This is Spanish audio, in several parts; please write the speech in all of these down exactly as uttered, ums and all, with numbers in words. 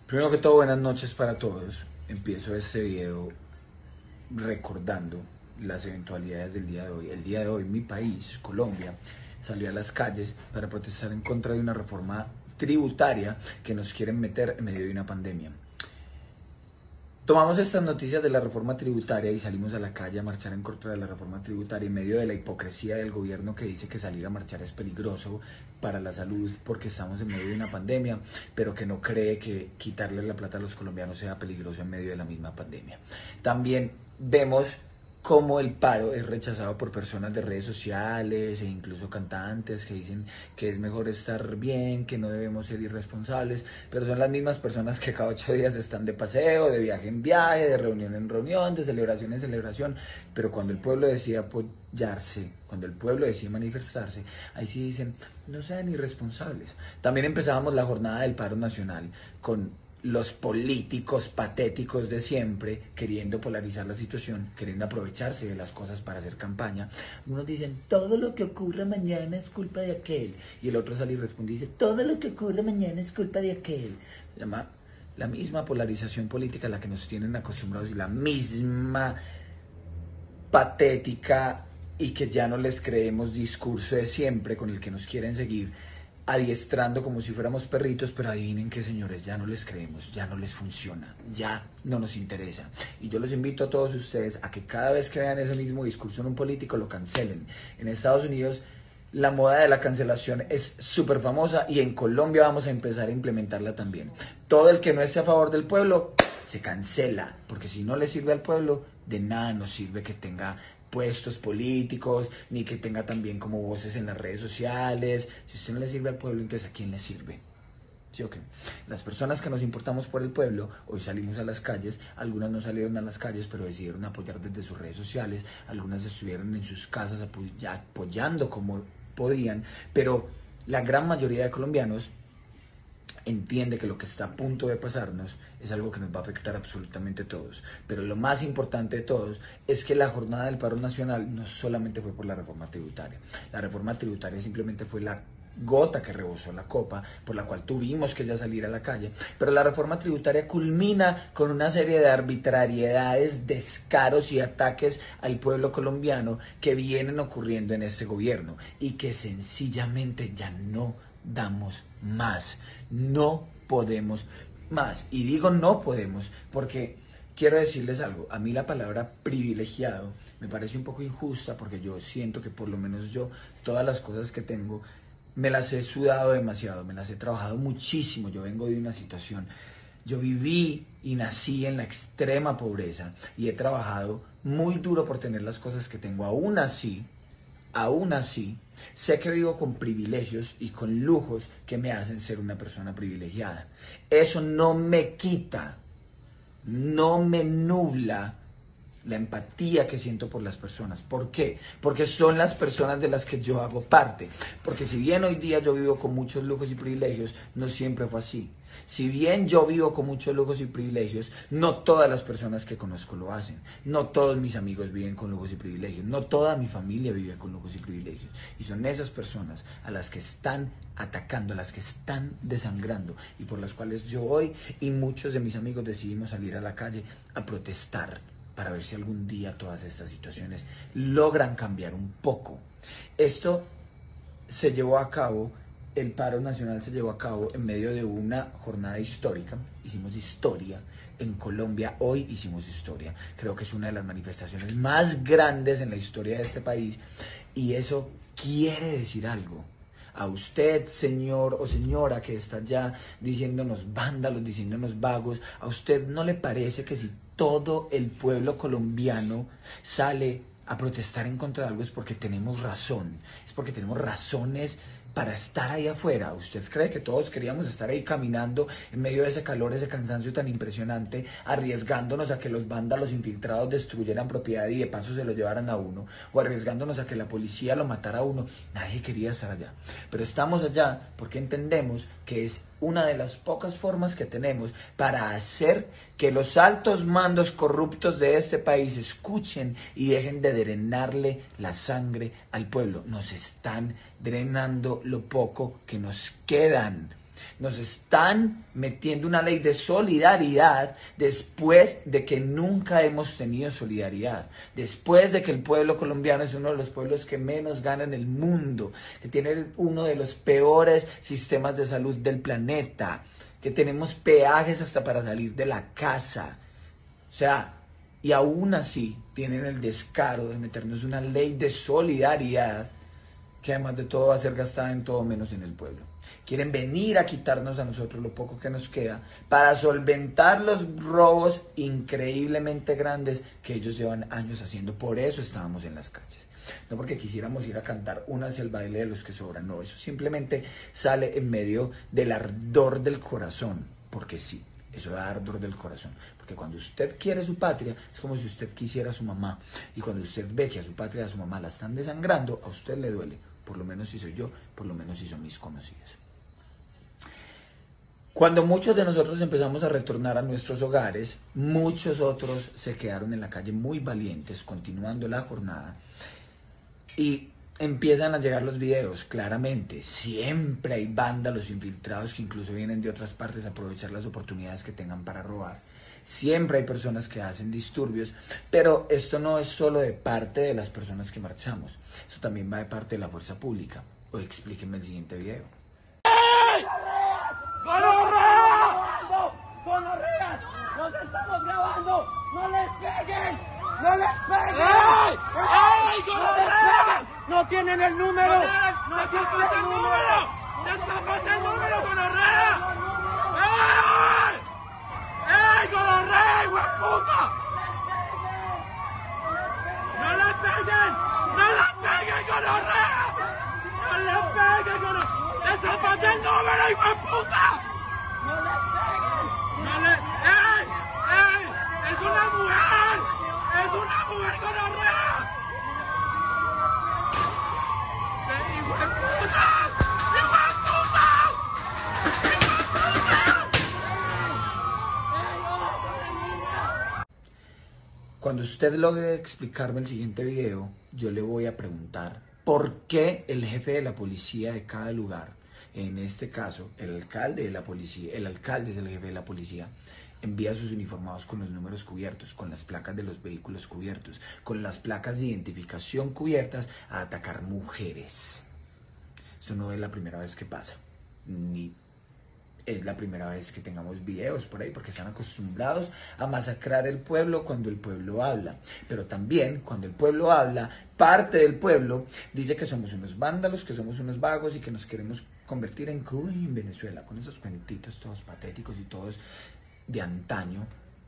Primero que todo, buenas noches para todos. Empiezo este video recordando las eventualidades del día de hoy. El día de hoy mi país, Colombia, salió a las calles para protestar en contra de una reforma tributaria que nos quieren meter en medio de una pandemia. Tomamos estas noticias de la reforma tributaria y salimos a la calle a marchar en contra de la reforma tributaria en medio de la hipocresía del gobierno que dice que salir a marchar es peligroso para la salud porque estamos en medio de una pandemia, pero que no cree que quitarle la plata a los colombianos sea peligroso en medio de la misma pandemia. También vemos cómo el paro es rechazado por personas de redes sociales e incluso cantantes que dicen que es mejor estar bien, que no debemos ser irresponsables, pero son las mismas personas que cada ocho días están de paseo, de viaje en viaje, de reunión en reunión, de celebración en celebración, pero cuando el pueblo decide apoyarse, cuando el pueblo decide manifestarse, ahí sí dicen, no sean irresponsables. También empezábamos la jornada del paro nacional con los políticos patéticos de siempre queriendo polarizar la situación, queriendo aprovecharse de las cosas para hacer campaña. Unos dicen, todo lo que ocurra mañana es culpa de aquel, y el otro sale y responde y dice, todo lo que ocurra mañana es culpa de aquel. Se llama la misma polarización política a la que nos tienen acostumbrados y la misma patética y que ya no les creemos discurso de siempre con el que nos quieren seguir adiestrando como si fuéramos perritos, pero adivinen qué, señores, ya no les creemos, ya no les funciona, ya no nos interesa. Y yo los invito a todos ustedes a que cada vez que vean ese mismo discurso en un político lo cancelen. En Estados Unidos la moda de la cancelación es súper famosa y en Colombia vamos a empezar a implementarla también. Todo el que no esté a favor del pueblo se cancela, porque si no le sirve al pueblo, de nada nos sirve que tenga puestos políticos, ni que tenga también como voces en las redes sociales. Si usted no le sirve al pueblo, entonces ¿a quién le sirve? ¿Sí o qué? Las personas que nos importamos por el pueblo, hoy salimos a las calles, algunas no salieron a las calles, pero decidieron apoyar desde sus redes sociales, algunas estuvieron en sus casas apoyando como podían, pero la gran mayoría de colombianos entiende que lo que está a punto de pasarnos es algo que nos va a afectar absolutamente a todos. Pero lo más importante de todos es que la jornada del paro nacional no solamente fue por la reforma tributaria. La reforma tributaria simplemente fue la gota que rebosó la copa, por la cual tuvimos que ya salir a la calle. Pero la reforma tributaria culmina con una serie de arbitrariedades, descaros y ataques al pueblo colombiano que vienen ocurriendo en este gobierno y que sencillamente ya no damos más, no podemos más. Y digo no podemos porque quiero decirles algo, a mí la palabra privilegiado me parece un poco injusta porque yo siento que por lo menos yo todas las cosas que tengo me las he sudado demasiado, me las he trabajado muchísimo. Yo vengo de una situación, yo viví y nací en la extrema pobreza y he trabajado muy duro por tener las cosas que tengo. Aún así Aún así, sé que vivo con privilegios y con lujos que me hacen ser una persona privilegiada. Eso no me quita, no me nubla la empatía que siento por las personas. ¿Por qué? Porque son las personas de las que yo hago parte. Porque si bien hoy día yo vivo con muchos lujos y privilegios, no siempre fue así. Si bien yo vivo con muchos lujos y privilegios, no todas las personas que conozco lo hacen. No todos mis amigos viven con lujos y privilegios. No toda mi familia vive con lujos y privilegios. Y son esas personas a las que están atacando, a las que están desangrando y por las cuales yo hoy y muchos de mis amigos decidimos salir a la calle a protestar para ver si algún día todas estas situaciones logran cambiar un poco. Esto se llevó a cabo, el paro nacional se llevó a cabo en medio de una jornada histórica. Hicimos historia en Colombia, hoy hicimos historia. Creo que es una de las manifestaciones más grandes en la historia de este país y eso quiere decir algo. A usted, señor o señora que está ya diciéndonos vándalos, diciéndonos vagos, ¿a usted no le parece que si todo el pueblo colombiano sale a protestar en contra de algo es porque tenemos razón, es porque tenemos razones para estar ahí afuera? ¿Usted cree que todos queríamos estar ahí caminando en medio de ese calor, ese cansancio tan impresionante, arriesgándonos a que los vándalos infiltrados destruyeran propiedad y de paso se lo llevaran a uno, o arriesgándonos a que la policía lo matara a uno? Nadie quería estar allá, pero estamos allá porque entendemos que es una de las pocas formas que tenemos para hacer que los altos mandos corruptos de este país escuchen y dejen de drenarle la sangre al pueblo. Nos están drenando lo poco que nos quedan. Nos están metiendo una ley de solidaridad después de que nunca hemos tenido solidaridad. Después de que el pueblo colombiano es uno de los pueblos que menos gana en el mundo, que tiene uno de los peores sistemas de salud del planeta, que tenemos peajes hasta para salir de la casa. O sea, y aún así tienen el descaro de meternos una ley de solidaridad que además de todo va a ser gastada en todo menos en el pueblo. Quieren venir a quitarnos a nosotros lo poco que nos queda para solventar los robos increíblemente grandes que ellos llevan años haciendo. Por eso estábamos en las calles. No porque quisiéramos ir a cantar una hacia el baile de los que sobran, no, eso simplemente sale en medio del ardor del corazón, porque sí. Eso da ardor del corazón, porque cuando usted quiere su patria, es como si usted quisiera a su mamá, y cuando usted ve que a su patria y a su mamá la están desangrando, a usted le duele, por lo menos si soy yo, por lo menos si son mis conocidos. Cuando muchos de nosotros empezamos a retornar a nuestros hogares, muchos otros se quedaron en la calle muy valientes, continuando la jornada, y empiezan a llegar los videos, claramente, siempre hay vándalos infiltrados que incluso vienen de otras partes a aprovechar las oportunidades que tengan para robar. Siempre hay personas que hacen disturbios, pero esto no es solo de parte de las personas que marchamos, esto también va de parte de la fuerza pública. O explíquenme el siguiente video. ¡Ey! ¡Gonorrea! ¡Gonorrea! ¡Nos estamos grabando! ¡No les peguen! ¡No les peguen! ¡Ey! ¡Ey! ¡Gonorrea! ¡No tienen el número! ¡No tienen el número! ¡Destápate el número, gonorrea! ¡Ey! ¡Ey, gonorrea, hueputa! ¡No le peguen! ¡No le peguen, gonorrea! ¡No le peguen, gonorrea! ¡Destápate el número, hueputa! ¡No le peguen! ¡No le... ¡Ey! ¡Ey! ¡Es una mujer! ¡Es una mujer, gonorrea! ¡Hijo de puta! ¡Hijo de puta! ¡Hijo de puta! ¡Ey, oh, niña! Cuando usted logre explicarme el siguiente video, yo le voy a preguntar por qué el jefe de la policía de cada lugar, en este caso el alcalde de la policía, el alcalde es el jefe de la policía, envía a sus uniformados con los números cubiertos, con las placas de los vehículos cubiertos, con las placas de identificación cubiertas a atacar mujeres. Eso no es la primera vez que pasa, ni es la primera vez que tengamos videos por ahí, porque están acostumbrados a masacrar el pueblo cuando el pueblo habla. Pero también cuando el pueblo habla, parte del pueblo dice que somos unos vándalos, que somos unos vagos y que nos queremos convertir en Cuba y en Venezuela, con esos cuentitos todos patéticos y todos de antaño.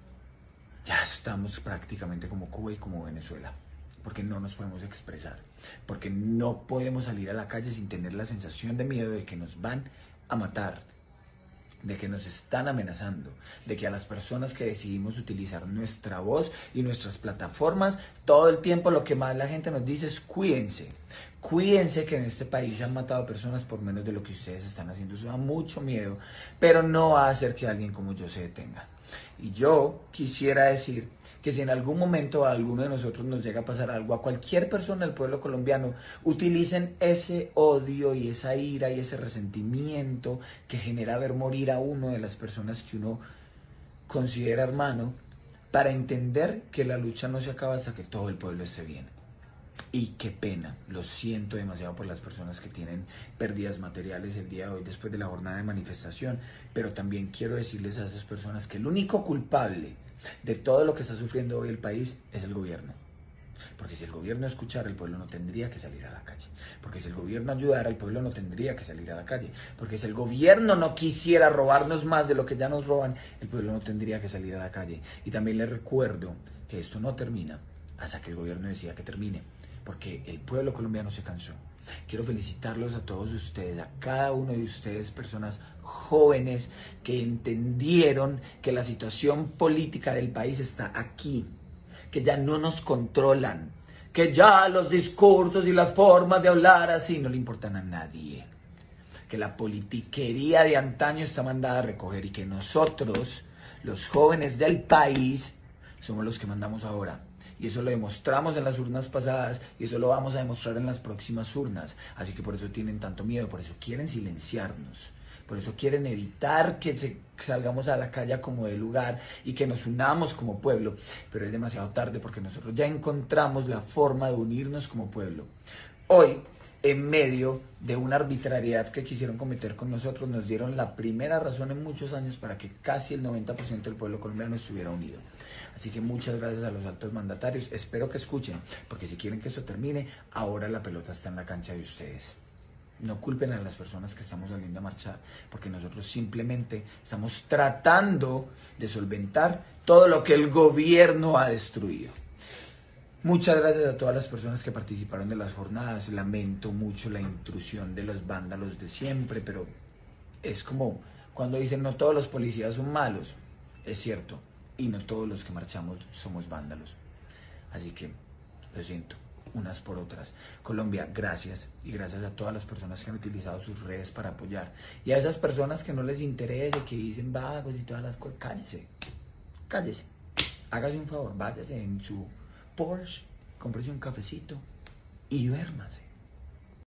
Ya estamos prácticamente como Cuba y como Venezuela, porque no nos podemos expresar, porque no podemos salir a la calle sin tener la sensación de miedo de que nos van a matar, de que nos están amenazando, de que a las personas que decidimos utilizar nuestra voz y nuestras plataformas, todo el tiempo lo que más la gente nos dice es cuídense, cuídense que en este país se han matado personas por menos de lo que ustedes están haciendo. Eso da mucho miedo, pero no va a hacer que alguien como yo se detenga. Y yo quisiera decir que si en algún momento a alguno de nosotros nos llega a pasar algo, a cualquier persona del pueblo colombiano, utilicen ese odio y esa ira y ese resentimiento que genera ver morir a uno de las personas que uno considera hermano, para entender que la lucha no se acaba hasta que todo el pueblo esté bien. Y qué pena, lo siento demasiado por las personas que tienen pérdidas materiales el día de hoy después de la jornada de manifestación, pero también quiero decirles a esas personas que el único culpable de todo lo que está sufriendo hoy el país es el gobierno. Porque si el gobierno escuchara, el pueblo no tendría que salir a la calle. Porque si el gobierno ayudara, el pueblo no tendría que salir a la calle. Porque si el gobierno no quisiera robarnos más de lo que ya nos roban, el pueblo no tendría que salir a la calle. Y también les recuerdo que esto no termina hasta que el gobierno decida que termine, porque el pueblo colombiano se cansó. Quiero felicitarlos a todos ustedes, a cada uno de ustedes, personas jóvenes que entendieron que la situación política del país está aquí, que ya no nos controlan, que ya los discursos y las formas de hablar así no le importan a nadie, que la politiquería de antaño está mandada a recoger y que nosotros, los jóvenes del país, somos los que mandamos ahora. Y eso lo demostramos en las urnas pasadas y eso lo vamos a demostrar en las próximas urnas. Así que por eso tienen tanto miedo, por eso quieren silenciarnos, Por eso quieren evitar que se, salgamos a la calle como de lugar y que nos unamos como pueblo. Pero es demasiado tarde porque nosotros ya encontramos la forma de unirnos como pueblo. Hoy, en medio de una arbitrariedad que quisieron cometer con nosotros, nos dieron la primera razón en muchos años para que casi el noventa por ciento del pueblo colombiano estuviera unido. Así que muchas gracias a los altos mandatarios, espero que escuchen, porque si quieren que eso termine, ahora la pelota está en la cancha de ustedes. No culpen a las personas que estamos saliendo a marchar, porque nosotros simplemente estamos tratando de solventar todo lo que el gobierno ha destruido. Muchas gracias a todas las personas que participaron de las jornadas. Lamento mucho la intrusión de los vándalos de siempre, pero es como cuando dicen no todos los policías son malos. Es cierto, y no todos los que marchamos somos vándalos. Así que lo siento, unas por otras. Colombia, gracias, y gracias a todas las personas que han utilizado sus redes para apoyar. Y a esas personas que no les interese, que dicen vagos y todas las cosas, cállese, cállese. Hágase un favor, váyase en su Porsche, cómprese un cafecito y duérmase.